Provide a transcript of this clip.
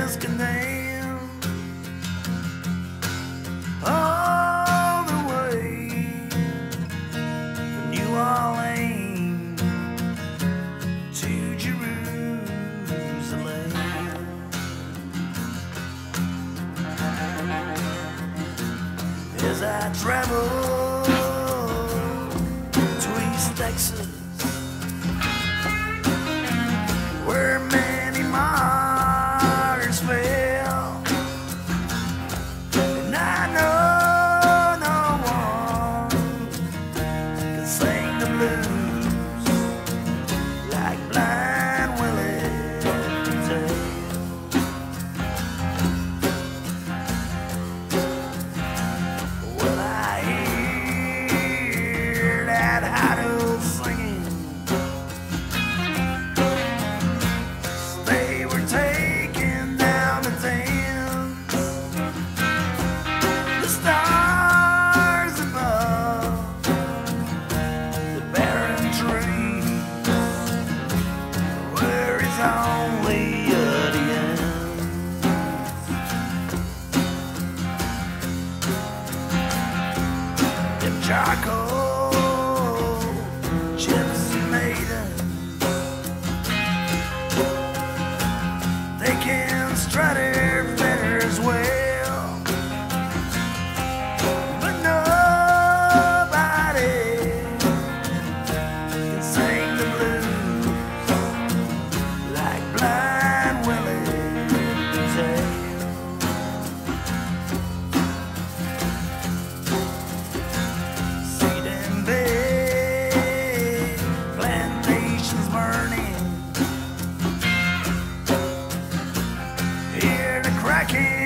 Suez Canal, all the way from New Orleans to Jerusalem. As I travel to East Texas, where many martyrs fell, and I know no one can sing the blues like Blind Willie Tell. Well, I hear that hot old singing. They were taking down the tents, the stars above, the barren trees where it's only audience. Them charcoal gypsy maidens, they can strut their feathers well, but nobody can sing the blues like Blind Willie Tell. See them big plantations burning, hear the cracking